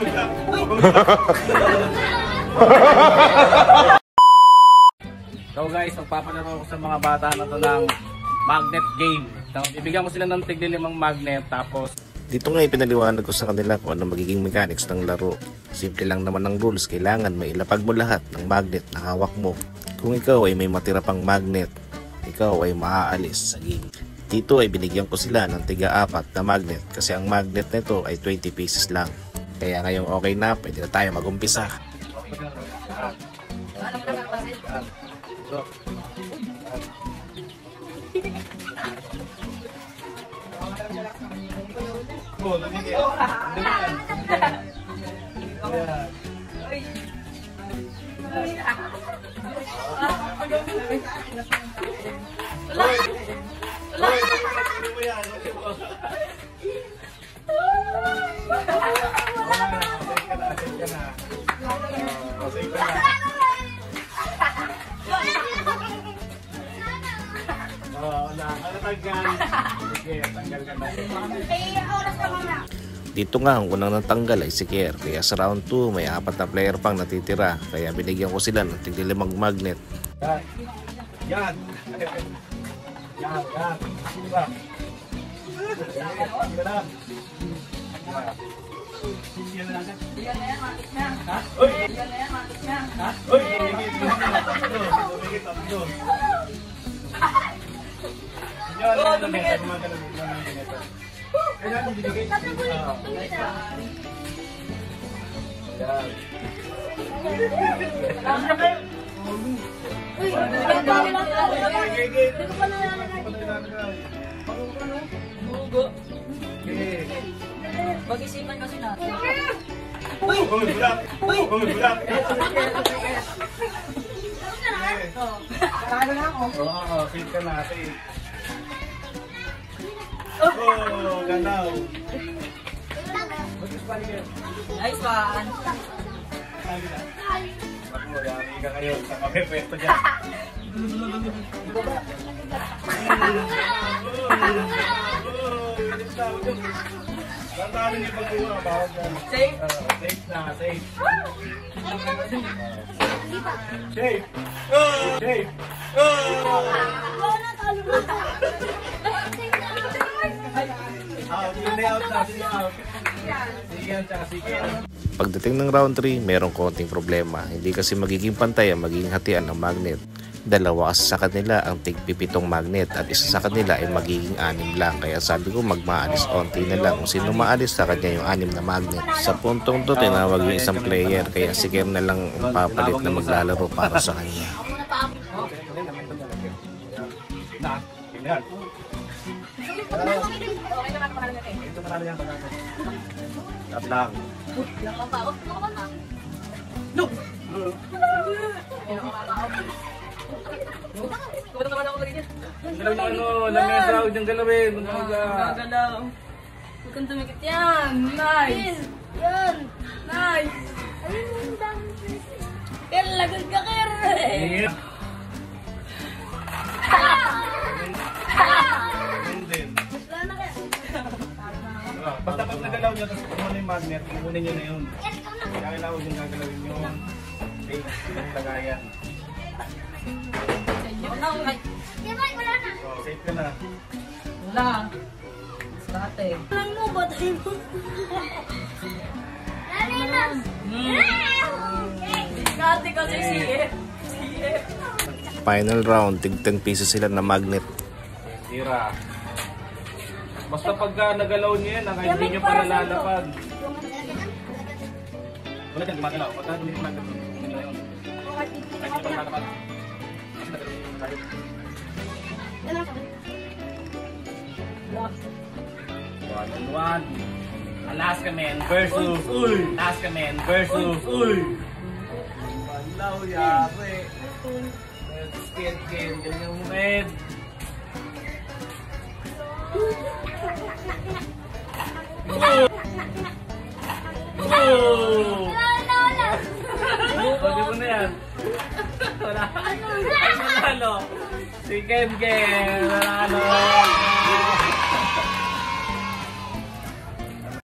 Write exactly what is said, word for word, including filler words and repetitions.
So guys, magpapalaro ko sa mga bata na to ng magnet game. So, ibigyan ko sila ng tigli limang magnet tapos dito nga ipinaliwanag ko sa kanila kung ano magiging mechanics ng laro. Simple lang naman ang rules, kailangan may ilapag mo lahat ng magnet na hawak mo. Kung ikaw ay may matira pang magnet, ikaw ay maaalis sa game. Dito ay binigyan ko sila ng tiga-apat na magnet kasi ang magnet nito ay twenty pieces lang. Kaya ngayong okay na, pwede na tayo mag-umpisa. Dito nga ang unang natanggal ay si Kier, kaya sa round two may apat na player pang natitira, kaya binigyan ko sila ng tiglilimang magnet. Yan! Yan! Yan! Yan! Pag-isipan kasi natin. Uy! Uy! Bulak! Uy! Uy! Bulak! Ano na ako? Oo, fit ka na. Fit. Oh, ganaw. Nice one. Ako, yari ka kayo sa kapepwesto dyan. Tandaan niyo pag-uwa, bawag dyan. Safe? Safe na, safe. Safe! Safe! Out, yun na out na, sige out. Sige yan, tsaka sige. Pagdating ng round three, merong konting problema. Hindi kasi magiging pantay ang magiging hatian ng magnet. Dalawa kasi sa kanila ang tigpipitong magnet at isa sa kanila ay magiging anim lang. Kaya sabi ko magmaalis onti na lang. Kung sino maalis sa kanya yung anim na magnet. Sa puntong to, tinawag yung isang player. Kaya si Kier na lang ang papalit na maglalaro para sa kanya. Na, ganyan. Ito marami yan. At lang. No! galaw na ano, lamesa, huwag niyang galawin. Gagalaw. Huwag kang tumikit yan. Nice. Yan. Nice. Ayun yung dami. Kaya lagod ka, Kier. Basta pag nagalaw niya, tapos kung ano yung magnet, kukunin niyo na yun. Kaya kailangan yung gagalawin yung base, yung lagayan. So, safe ka na. Wala. Sate. Alam mo, batay mo. Dali na. Sate kasi si F. Si F. Final round, tig ten pieces sila na magnet. Tira. Basta pagka nagalaw niya yan, kahit hindi niyo pa nalalapag. Wala kang gumagalaw. Pagka hindi gumagalaw. Kahit hindi pa nalalapag. One on one. Alaska Man versus Uy. Alaska Man versus Uy. Banlaw, yari. Scared game. Yan yung red. Oh! Oh! Pwede mo na yan. Wala. Wala. Si Ken Ken. Wala.